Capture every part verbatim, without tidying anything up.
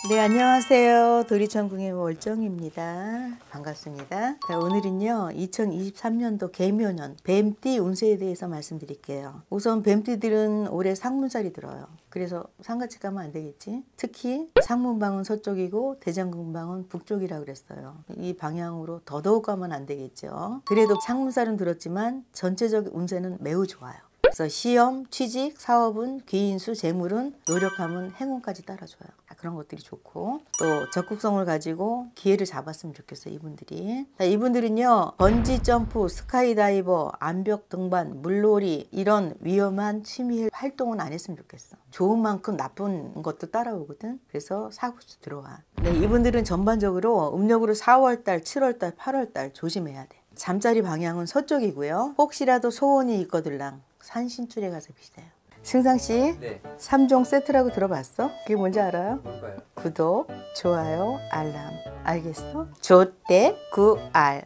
네, 안녕하세요. 도리천궁의 월정입니다. 반갑습니다. 자, 오늘은요 이천이십삼 년도 개묘년 뱀띠 운세에 대해서 말씀드릴게요. 우선 뱀띠들은 올해 상문살이 들어요. 그래서 상같이 가면 안 되겠지. 특히 상문방은 서쪽이고 대장금방은 북쪽이라고 그랬어요. 이 방향으로 더더욱 가면 안 되겠죠. 그래도 상문살은 들었지만 전체적 운세는 매우 좋아요. 그래서 시험, 취직, 사업은 귀인수, 재물은 노력하면 행운까지 따라줘요. 그런 것들이 좋고, 또 적극성을 가지고 기회를 잡았으면 좋겠어요, 이분들이. 자, 이분들은요 번지 점프, 스카이다이버, 암벽 등반, 물놀이 이런 위험한 취미 활동은 안 했으면 좋겠어. 좋은 만큼 나쁜 것도 따라오거든. 그래서 사고수 들어와. 네, 이분들은 전반적으로 음력으로 사월달, 칠월달, 팔월달 조심해야 돼. 잠자리 방향은 서쪽이고요. 혹시라도 소원이 있거들랑 산신줄에 가서 비세요. 승상씨, 네. 삼 종 세트라고 들어봤어? 그게 뭔지 알아요? 뭘까요? 구독, 좋아요, 알람. 알겠어? 조대 구알.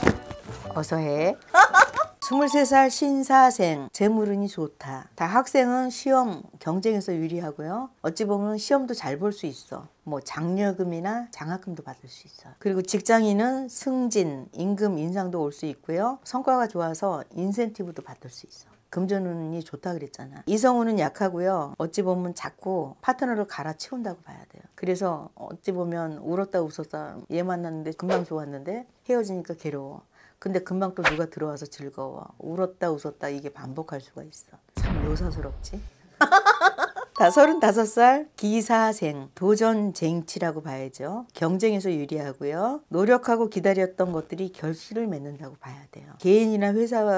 어서해. 스물세 살 신사생, 재물운이 좋다. 다 학생은 시험, 경쟁에서 유리하고요. 어찌 보면 시험도 잘 볼 수 있어. 뭐 장려금이나 장학금도 받을 수 있어요. 그리고 직장인은 승진, 임금 인상도 올 수 있고요. 성과가 좋아서 인센티브도 받을 수 있어. 금전운이 좋다 그랬잖아. 이성운은 약하고요. 어찌 보면 자꾸 파트너를 갈아치운다고 봐야 돼요. 그래서 어찌 보면 울었다 웃었다 얘 만났는데 금방 좋았는데 헤어지니까 괴로워. 근데 금방 또 누가 들어와서 즐거워. 울었다 웃었다 이게 반복할 수가 있어. 참 묘사스럽지? 다 서른다섯 살 기사생, 도전쟁치라고 봐야죠. 경쟁에서 유리하고요. 노력하고 기다렸던 것들이 결실을 맺는다고 봐야 돼요. 개인이나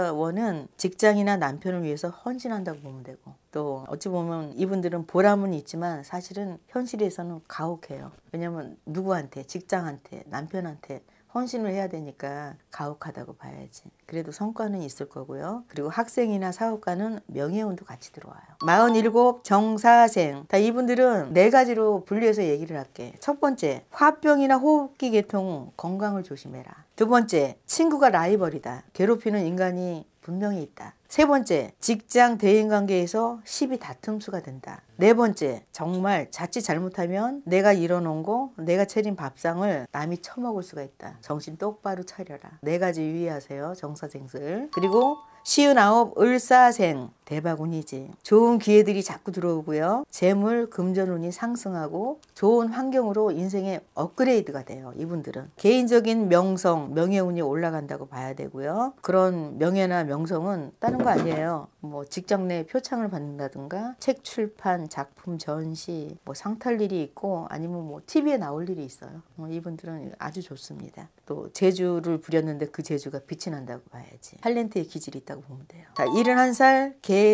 회사원은 직장이나 남편을 위해서 헌신한다고 보면 되고, 또 어찌 보면 이분들은 보람은 있지만 사실은 현실에서는 가혹해요. 왜냐면 누구한테, 직장한테, 남편한테 헌신을 해야 되니까 가혹하다고 봐야지. 그래도 성과는 있을 거고요. 그리고 학생이나 사업가는 명예운도 같이 들어와요. 마흔일곱 정사생. 다 이분들은 네 가지로 분류해서 얘기를 할게. 첫 번째, 화병이나 호흡기 계통 건강을 조심해라. 두 번째, 친구가 라이벌이다. 괴롭히는 인간이 분명히 있다. 세 번째, 직장 대인관계에서 시비 다툼수가 된다. 네 번째, 정말 자칫 잘못하면 내가 일어놓은 거, 내가 차린 밥상을 남이 처먹을 수가 있다. 정신 똑바로 차려라. 네 가지 유의하세요, 정사생들. 그리고 시은아홉 을사생, 대박운이지. 좋은 기회들이 자꾸 들어오고요. 재물, 금전운이 상승하고 좋은 환경으로 인생의 업그레이드가 돼요. 이분들은 개인적인 명성, 명예운이 올라간다고 봐야 되고요. 그런 명예나 명성은 다른 거 아니에요. 뭐 직장 내 표창을 받는다든가 책 출판, 작품 전시, 뭐 상 탈 일이 있고 아니면 뭐 티비에 나올 일이 있어요. 뭐 이분들은 아주 좋습니다. 또 재주를 부렸는데 그 재주가 빛이 난다고 봐야지. 탤런트의 기질이 있다고 보면 돼요. 자, 일흔한 살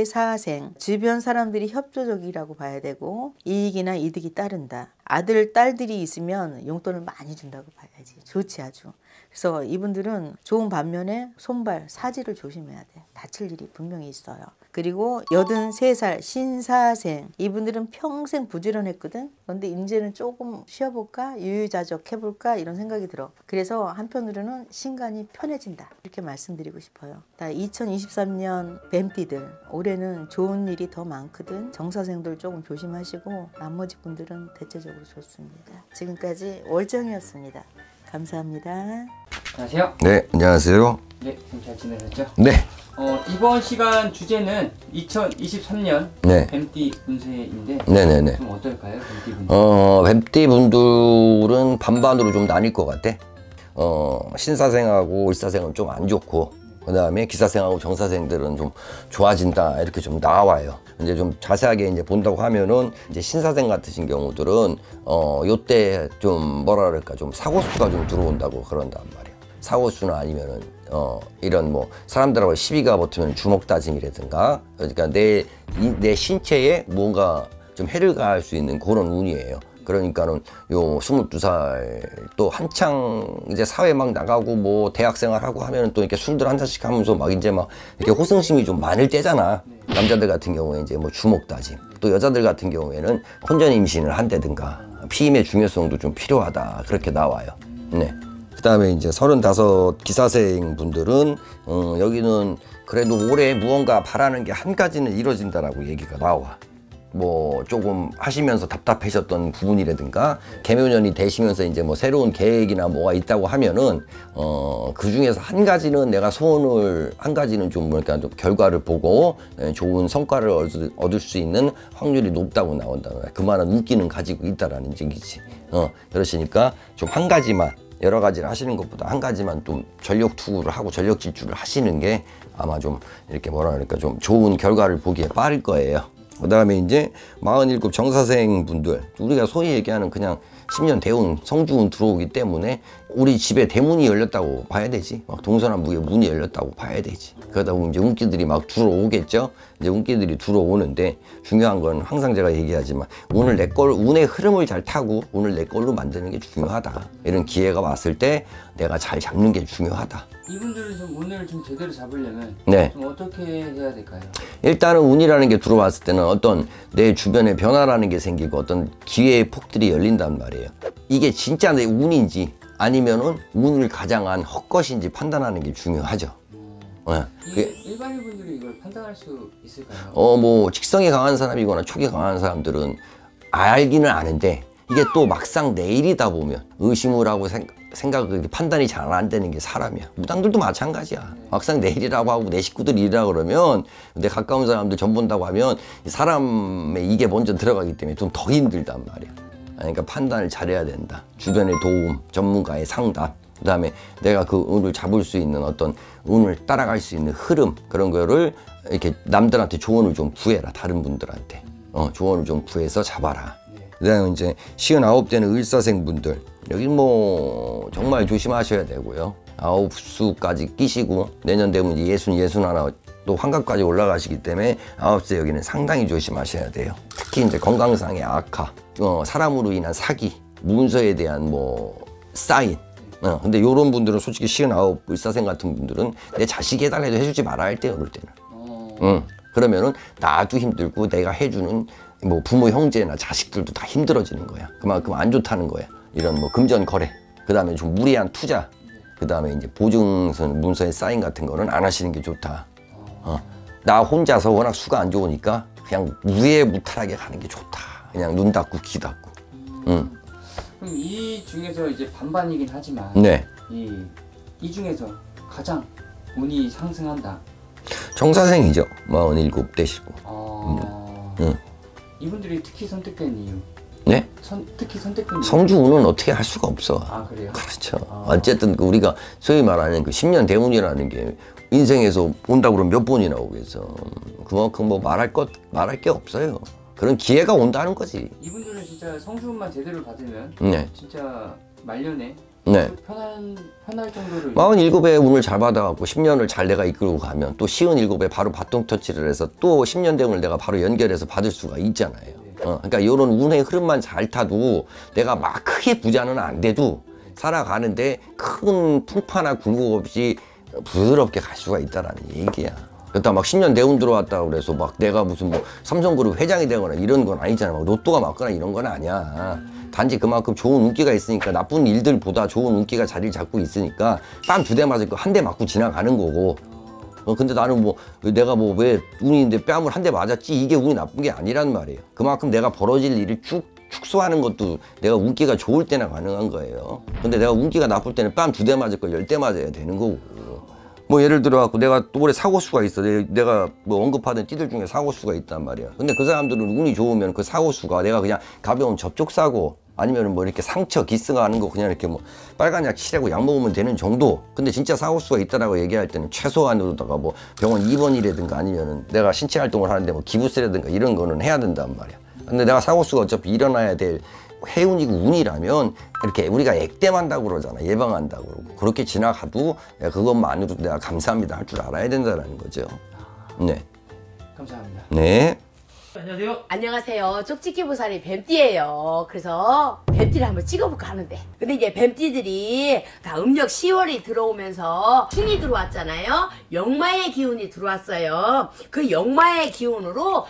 개사생. 주변 사람들이 협조적이라고 봐야 되고 이익이나 이득이 따른다. 아들, 딸들이 있으면 용돈을 많이 준다고 봐야지. 좋지 아주. 그래서 이분들은 좋은 반면에 손발, 사지를 조심해야 돼. 다칠 일이 분명히 있어요. 그리고 여든세 살 신사생. 이분들은 평생 부지런했거든. 그런데 이제는 조금 쉬어볼까? 유유자적 해볼까? 이런 생각이 들어. 그래서 한편으로는 신간이 편해진다. 이렇게 말씀드리고 싶어요. 이천이십삼 년 뱀띠들. 올해는 좋은 일이 더 많거든. 정사생들 조금 조심하시고 나머지 분들은 대체적으로 좋습니다. 지금까지 월정이었습니다. 감사합니다. 안녕하세요. 네, 안녕하세요. 네, 잘 지내셨죠? 네. 어, 이번 시간 주제는 이천이십삼 년 네. 뱀띠 운세인데 네네네. 좀 어떨까요? 뱀띠 운세. 어, 뱀띠 분들은 반반으로 좀 나뉠 것 같아. 어, 신사생하고 을사생은 좀 안 좋고, 그 다음에 기사생하고 정사생들은 좀 좋아진다, 이렇게 좀 나와요. 이제 좀 자세하게 이제 본다고 하면은, 이제 신사생 같으신 경우들은, 어, 요때 좀 뭐라 그럴까, 좀 사고수가 좀 들어온다고 그런단 말이에요. 사고수나 아니면은, 어, 이런 뭐, 사람들하고 시비가 붙으면 주먹 다짐이라든가, 그러니까 내, 이, 내 신체에 뭔가 좀 해를 가할 수 있는 그런 운이에요. 그러니까는 요 스물두 살 또 한창 이제 사회 막 나가고 뭐 대학생활하고 하면은 또 이렇게 술들 한 잔씩 하면서 막 이제 막 이렇게 호승심이 좀 많을 때잖아. 남자들 같은 경우에 이제 뭐 주먹 다짐, 또 여자들 같은 경우에는 혼전 임신을 한다든가 피임의 중요성도 좀 필요하다, 그렇게 나와요. 네. 그 다음에 이제 서른다섯 기사생 분들은 어, 여기는 그래도 올해 무언가 바라는 게 한 가지는 이루어진다라고 얘기가 나와. 뭐 조금 하시면서 답답하셨던 부분이라든가 개묘년이 되시면서 이제 뭐 새로운 계획이나 뭐가 있다고 하면은 어, 그 중에서 한 가지는 내가 소원을 한 가지는 좀 뭐랄까 좀 결과를 보고 좋은 성과를 얻을, 얻을 수 있는 확률이 높다고 나온다. 그만한 운기는 가지고 있다라는 얘기지. 어, 그러시니까 좀 한 가지만 여러 가지를 하시는 것보다 한 가지만 좀 전력 투구를 하고 전력 질주를 하시는 게 아마 좀 이렇게 뭐라 그럴까 좀 좋은 결과를 보기에 빠를 거예요. 그 다음에 이제 마흔일곱 정사생 분들, 우리가 소위 얘기하는 그냥 십 년 대운, 성주운 들어오기 때문에 우리 집에 대문이 열렸다고 봐야 되지. 막 동서남북에 문이 열렸다고 봐야 되지. 그러다 보면 이제 운기들이 막 들어오겠죠. 이제 운기들이 들어오는데 중요한 건 항상 제가 얘기하지만 운을 내 걸, 운의 흐름을 잘 타고 운을 내 걸로 만드는 게 중요하다. 이런 기회가 왔을 때 내가 잘 잡는 게 중요하다. 이분들은 좀 운을 좀 제대로 잡으려면 네. 좀 어떻게 해야 될까요? 일단은 운이라는 게 들어왔을 때는 어떤 내 주변에 변화라는 게 생기고 어떤 기회의 폭들이 열린단 말이에요. 이게 진짜 내 운인지 아니면은 운을 가장한 헛것인지 판단하는 게 중요하죠. 네. 이 일반인 분들이 이걸 판단할 수 있을까요? 어, 뭐 직성이 강한 사람이거나 촉이 강한 사람들은 알기는 아는데 이게 또 막상 내일이다 보면 의심을 하고 생각, 생각 판단이 잘 안 되는 게 사람이야. 무당들도 마찬가지야. 막상 내일이라고 하고 내 식구들 일이라 그러면 내 가까운 사람들 전 본다고 하면 사람의 이게 먼저 들어가기 때문에 좀 더 힘들단 말이야. 그러니까 판단을 잘해야 된다. 주변의 도움, 전문가의 상담, 그 다음에 내가 그 운을 잡을 수 있는 어떤 운을 따라갈 수 있는 흐름, 그런 거를 이렇게 남들한테 조언을 좀 구해라. 다른 분들한테 어, 조언을 좀 구해서 잡아라. 그 다음에 이제 시흔아홉 되는 을사생 분들, 여기 뭐 정말 조심하셔야 되고요. 아홉 수까지 끼시고 내년 되면 이제 예순, 예순 하나 또 환갑까지 올라가시기 때문에 아홉 세 여기는 상당히 조심하셔야 돼요. 특히 이제 건강상의 악화, 어, 사람으로 인한 사기, 문서에 대한 뭐 사인. 어, 근데 요런 분들은 솔직히 시흔아홉 을사생 같은 분들은 내 자식이 해달라 해도 해주지 말아야 할 때요, 그럴 때는. 어. 응. 그러면은 나도 힘들고 내가 해주는 뭐 부모 형제나 자식들도 다 힘들어지는 거야. 그만큼 안 좋다는 거야. 이런 뭐 금전 거래, 그 다음에 좀 무리한 투자, 그 다음에 이제 보증선 문서의 사인 같은 거는 안 하시는 게 좋다. 어. 나 혼자서 워낙 수가 안 좋으니까 그냥 무해무탈하게 가는 게 좋다. 그냥 눈 닫고 귀 닫고. 응. 그럼 이 중에서 이제 반반이긴 하지만 네. 이, 이 중에서 가장 운이 상승한다. 정사생이죠. 마흔일곱 되시고. 어... 응. 이분들이 특히 선택된 이유. 네? 선, 특히 선택된 이유. 성주운은 어떻게 할 수가 없어. 아 그래요? 그렇죠. 아. 어쨌든 그 우리가 소위 말하는 그 십 년 대운이라는 게 인생에서 온다 그러면 몇 번이나 오겠어. 그만큼 뭐 말할 것 말할 게 없어요. 그런 기회가 온다는 거지. 이분들은 진짜 성주운만 제대로 받으면 네. 진짜 말년에 네. 편한 편할 정도로. 마흔일곱에 운을 잘 받아갖고 십 년을 잘 내가 이끌고 가면 또 시흔일곱에 바로 바통 터치를 해서 또 십 년 대운을 내가 바로 연결해서 받을 수가 있잖아요. 어, 그러니까 이런 운의 흐름만 잘 타도 내가 막 크게 부자는 안 돼도 살아가는데 큰 풍파나 굴곡 없이 부드럽게 갈 수가 있다라는 얘기야. 그렇다 막 십 년 대운 들어왔다고 그래서 막 내가 무슨 뭐 삼성그룹 회장이 되거나 이런 건 아니잖아. 막 로또가 맞거나 이런 건 아니야. 단지 그만큼 좋은 운기가 있으니까 나쁜 일들보다 좋은 운기가 자리를 잡고 있으니까 뺨 두 대 맞을 거 한 대 맞고 지나가는 거고. 어, 근데 나는 뭐 내가 뭐 왜 운인데 뺨을 한 대 맞았지 이게 운이 나쁜 게 아니란 말이에요. 그만큼 내가 벌어질 일을 쭉 축소하는 것도 내가 운기가 좋을 때나 가능한 거예요. 근데 내가 운기가 나쁠 때는 뺨 두 대 맞을 거 열 대 맞아야 되는 거고. 뭐 예를 들어 갖고 내가 또 올해 사고수가 있어. 내가 뭐 언급하던 띠들 중에 사고수가 있단 말이야. 근데 그 사람들은 운이 좋으면 그 사고수가 내가 그냥 가벼운 접촉사고 아니면 뭐 이렇게 상처 기스가 하는 거 그냥 이렇게 뭐 빨간 약 칠하고 약 먹으면 되는 정도. 근데 진짜 사고수가 있다라고 얘기할 때는 최소한으로다가 뭐 병원 입원이라든가 아니면은 내가 신체 활동을 하는데 뭐 기부세라든가 이런 거는 해야 된단 말이야. 근데 내가 사고수가 어차피 일어나야 될 해운이고 운이라면 이렇게 우리가 액땜한다고 그러잖아. 예방한다고 그러고. 그렇게 지나가도 내가 그것만으로도 내가 감사합니다 할 줄 알아야 된다는 거죠. 네. 감사합니다. 네. 안녕하세요. 안녕하세요. 쪽집기 보살이 뱀띠예요. 그래서 뱀 뱀띠를 한번 찍어볼까 하는데, 근데 이제 뱀띠들이 다 음력 시월이 들어오면서 충이 들어왔잖아요. 역마의 기운이 들어왔어요. 그 역마의 기운으로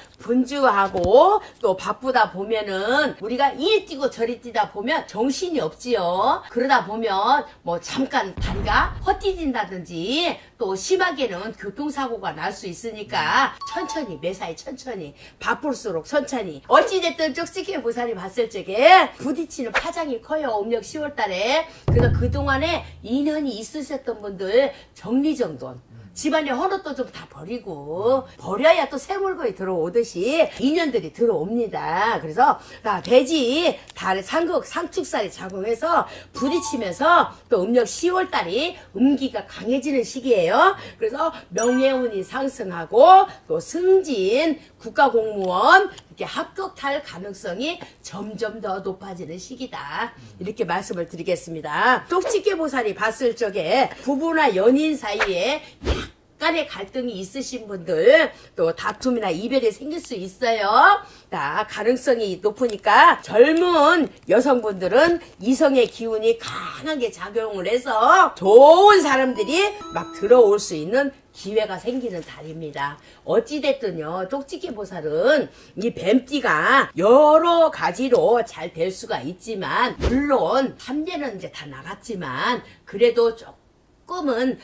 분주하고 또 바쁘다 보면은 우리가 이리 뛰고 저리 뛰다 보면 정신이 없지요. 그러다 보면 뭐 잠깐 다리가 헛디딘다든지 또 심하게는 교통사고가 날 수 있으니까 천천히, 매사에 천천히, 바쁠수록 천천히. 어찌됐든 쪽지게 보살이 봤을 적에 부딪히는 파장이 커요. 음력 시월 달에. 그래서 그동안에 인연이 있으셨던 분들 정리정돈, 집안에 헌옷도 좀 다 버리고, 버려야 또 새 물건이 들어오듯이 인연들이 들어옵니다. 그래서 나 돼지 달 상극 상축살이 작용해서 부딪히면서 또 음력 시월 달이 음기가 강해지는 시기예요. 그래서 명예운이 상승하고 또 승진, 국가공무원 이렇게 합격할 가능성이 점점 더 높아지는 시기다. 이렇게 말씀을 드리겠습니다. 쪽집게 보살이 봤을 적에 부부나 연인 사이에 약간의 갈등이 있으신 분들, 또 다툼이나 이별이 생길 수 있어요. 자, 가능성이 높으니까 젊은 여성분들은 이성의 기운이 강하게 작용을 해서 좋은 사람들이 막 들어올 수 있는 기회가 생기는 달입니다. 어찌됐든요, 쪽집게 보살은 이 뱀띠가 여러 가지로 잘 될 수가 있지만, 물론 삼재는 이제 다 나갔지만 그래도 조금은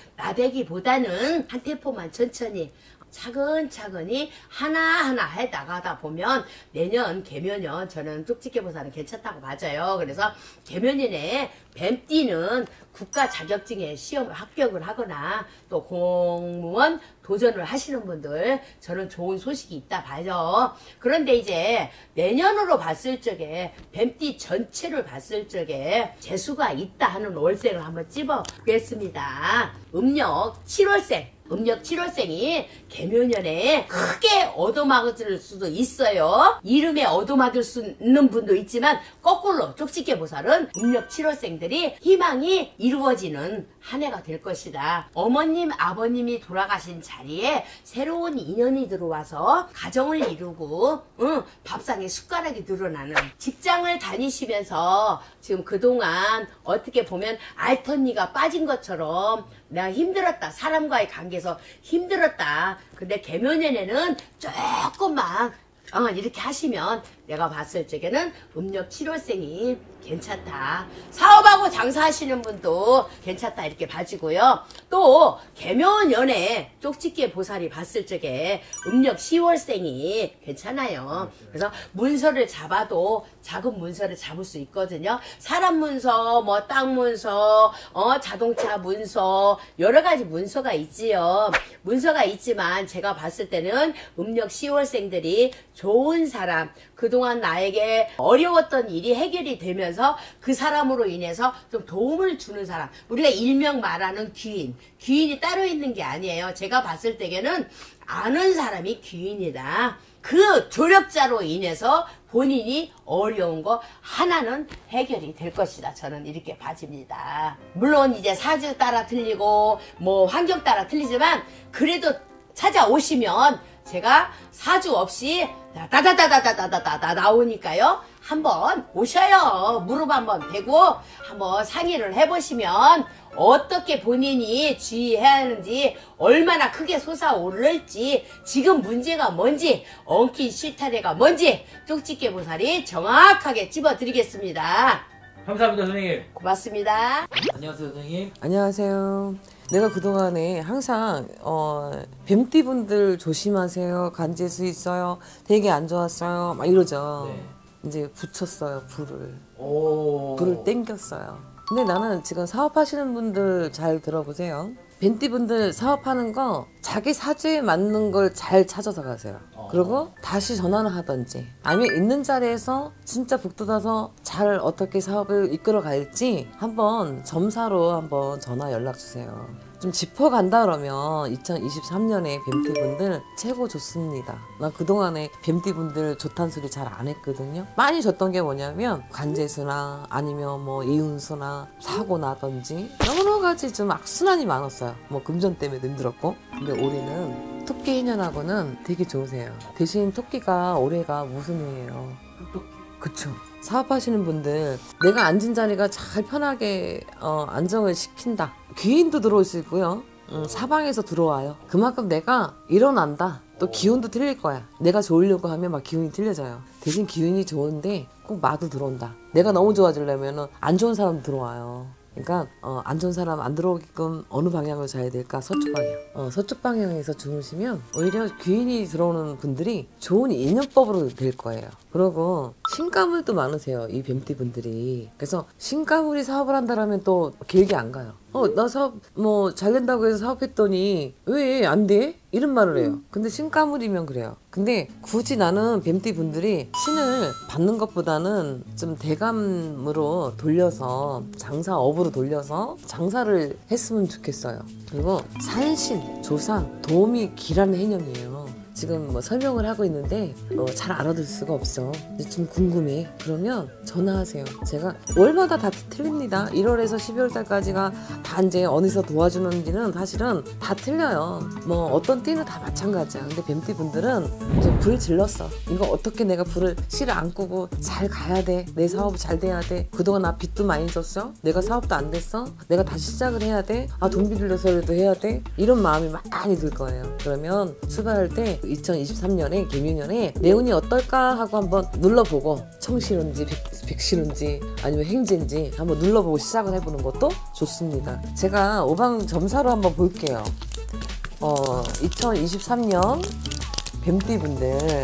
나대기보다는 한 템포만 천천히 차근차근히 하나하나 해 나가다 보면 내년 개묘년 저는 쪽집게 보살은 괜찮다고 맞아요. 그래서 개묘년에 뱀띠는 국가 자격증에 시험을 합격을 하거나 또 공무원 도전을 하시는 분들 저는 좋은 소식이 있다 봐요. 그런데 이제 내년으로 봤을 적에 뱀띠 전체를 봤을 적에 재수가 있다 하는 월생을 한번 찝어 보겠습니다. 음력 칠월생, 음력 칠월생이 개묘년에 크게 얻어맞을 수도 있어요. 이름에 얻어맞을 수 있는 분도 있지만 거꾸로 쪽집게 보살은 음력 칠월생들이 희망이 이루어지는 한 해가 될 것이다. 어머님, 아버님이 돌아가신 자리에 새로운 인연이 들어와서 가정을 이루고 응, 밥상에 숟가락이 늘어나는, 직장을 다니시면서 지금 그동안 어떻게 보면 알턴니가 빠진 것처럼 내가 힘들었다, 사람과의 관계에서 힘들었다. 근데 개묘년에는 조금만 어, 이렇게 하시면 내가 봤을 적에는 음력 칠월생이 괜찮다. 사업하고 장사하시는 분도 괜찮다 이렇게 봐지고요. 또 개묘년에 쪽집게 보살이 봤을 적에 음력 시월생이 괜찮아요. 그래서 문서를 잡아도 작은 문서를 잡을 수 있거든요. 사람 문서, 뭐 땅 문서, 어 자동차 문서, 여러 가지 문서가 있지요. 문서가 있지만 제가 봤을 때는 음력 시월생들이 좋은 사람, 그동안 나에게 어려웠던 일이 해결이 되면서 그 사람으로 인해서 좀 도움을 주는 사람, 우리가 일명 말하는 귀인, 귀인이 따로 있는 게 아니에요. 제가 봤을 때에는 아는 사람이 귀인이다. 그 조력자로 인해서 본인이 어려운 거 하나는 해결이 될 것이다. 저는 이렇게 봐집니다. 물론 이제 사주 따라 틀리고 뭐 환경 따라 틀리지만 그래도 찾아오시면 제가 사주 없이 다다다다다다다다 나오니까요. 한번 오셔요. 무릎 한번 대고 한번 상의를 해보시면 어떻게 본인이 주의해야 하는지, 얼마나 크게 솟아오를지, 지금 문제가 뭔지, 엉킨 실타래가 뭔지 쪽집게 보살이 정확하게 찝어드리겠습니다. 감사합니다, 선생님. 고맙습니다. 안녕하세요, 선생님. 안녕하세요. 내가 그동안에 항상 어, 뱀띠분들 조심하세요. 간제수 있어요. 되게 안 좋았어요. 막 이러죠. 네. 이제 붙였어요. 불을. 오. 불을 땡겼어요. 근데 나는 지금 사업하시는 분들 잘 들어보세요. 뱀띠분들 사업하는 거 자기 사주에 맞는 걸 잘 찾아서 가세요. 그리고 다시 전화를 하든지 아니면 있는 자리에서 진짜 북돋아서 잘 어떻게 사업을 이끌어 갈지 한번 점사로 한번 전화 연락 주세요. 좀 짚어간다 그러면 이천이십삼 년에 뱀띠분들 최고 좋습니다. 나 그동안에 뱀띠분들 좋다는 소리 잘 안 했거든요. 많이 줬던 게 뭐냐면 관제수나 아니면 뭐 이운수나 사고 나든지 여러 가지 좀 악순환이 많았어요. 뭐 금전 때문에 힘들었고. 근데 올해는 토끼 해년하고는 되게 좋으세요. 대신 토끼가 올해가 무슨 해예요? 그쵸? 사업하시는 분들 내가 앉은 자리가 잘 편하게 어, 안정을 시킨다. 귀인도 들어올 수 있고요. 음, 사방에서 들어와요. 그만큼 내가 일어난다. 또 기운도 틀릴 거야. 내가 좋으려고 하면 막 기운이 틀려져요. 대신 기운이 좋은데 꼭 마도 들어온다. 내가 너무 좋아지려면 안 좋은 사람 들어와요. 그러니까 어, 안 좋은 사람 안 들어오게끔 어느 방향으로 자야 될까? 서쪽 방향. 어, 서쪽 방향에서 주무시면 오히려 귀인이 들어오는 분들이 좋은 인연법으로 될 거예요. 그리고 신가물도 많으세요. 이 뱀띠 분들이. 그래서 신가물이 사업을 한다라면 또 길게 안 가요. 어, 나 사업 뭐 잘 된다고 해서 사업했더니 왜 안 돼? 이런 말을 해요. 근데 신가물이면 그래요. 근데 굳이 나는 뱀띠 분들이 신을 받는 것보다는 좀 대감으로 돌려서 장사업으로 돌려서 장사를 했으면 좋겠어요. 그리고 산신, 조상, 도움이 기라는 해념이에요. 지금 뭐 설명을 하고 있는데 어, 잘 알아들 수가 없어. 좀 궁금해. 그러면 전화하세요. 제가 월마다 다 틀립니다. 일월에서 십이월 달까지가 다 이제 어디서 도와주는지는 사실은 다 틀려요. 뭐 어떤 띠는 다 마찬가지야. 근데 뱀띠 분들은 이제 불 질렀어. 이거 어떻게 내가 불을 씨를 안 끄고 잘 가야 돼. 내 사업 잘 돼야 돼. 그동안 나 빚도 많이 졌어. 내가 사업도 안 됐어. 내가 다시 시작을 해야 돼. 아, 돈 빌려서라도 해야 돼. 이런 마음이 많이 들 거예요. 그러면 출발할 때 이천이십삼 년에 개묘년에 내 운이 어떨까 하고 한번 눌러보고 청실운지 백, 백실운지 아니면 행진지 한번 눌러보고 시작을 해보는 것도 좋습니다. 제가 오방 점사로 한번 볼게요. 어, 이천이십삼 년 뱀띠 분들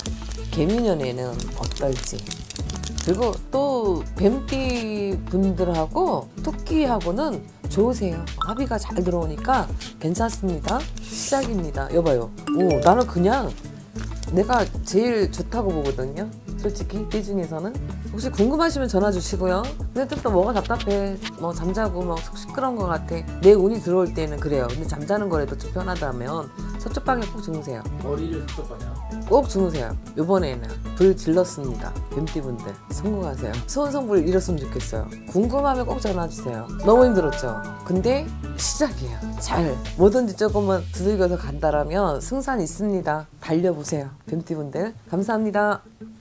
개미년에는 어떨지. 그리고 또 뱀띠 분들하고 토끼하고는 좋으세요. 합의가 잘 들어오니까 괜찮습니다. 시작입니다. 여봐요. 오, 나는 그냥 내가 제일 좋다고 보거든요. 솔직히 이 중에서는. 혹시 궁금하시면 전화 주시고요. 근데 또 뭐가 답답해. 뭐 잠자고 막 속 시끄러운 것 같아. 내 운이 들어올 때는 그래요. 근데 잠자는 거라도 좀 편하다면 서쪽 방에 꼭 주무세요. 머리를 서쪽 방향. 꼭 주무세요. 요번에는 불 질렀습니다. 뱀띠분들 성공하세요. 소원성불 이뤘으면 좋겠어요. 궁금하면 꼭 전화주세요. 너무 힘들었죠? 근데 시작이에요. 잘 뭐든지 조금은 두들겨서 간다라면 승산 있습니다. 달려보세요. 뱀띠분들 감사합니다.